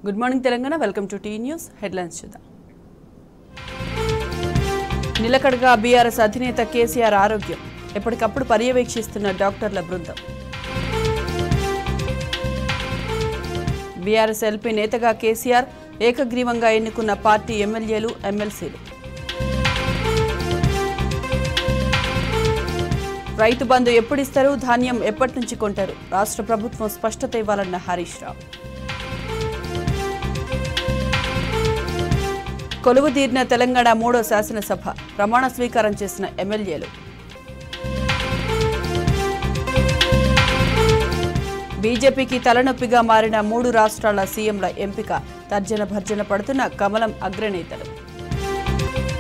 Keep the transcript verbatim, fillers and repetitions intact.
Good morning, Telangana. Welcome to T News. Headlines chuda. Nilakadaga B R S adhineta K C R ఆరోగ్యం ఎప్పటికప్పుడు పర్యవేక్షిస్తున్న డాక్టర్ల బృందం. B R S L P నేతగా K C R ఏకగ్రీవంగా ఎన్నుకున్న party ఎమ్మెల్యేలు ఎమ్మెల్సీలు. రైతు బంధు ఎప్పుడిస్తారు, ధాన్యం ఎప్పటి నుంచి కొంటారు, రాష్ట్ర ప్రభుత్వం స్పష్టత ఇవ్వాలన్న హరీష్ రావు. కొలువు తీరిన తెలంగాణ మూడో శాసనసభ ప్రమాణ స్వీకారం చేసిన ఎమ్మెల్యేలు. బీజేపీకి తలనొప్పిగా మారిన మూడు రాష్ట్రాల సీఎంల ఎంపిక తర్జన భర్జన పడుతున్న కమలం అగ్రనేతలు.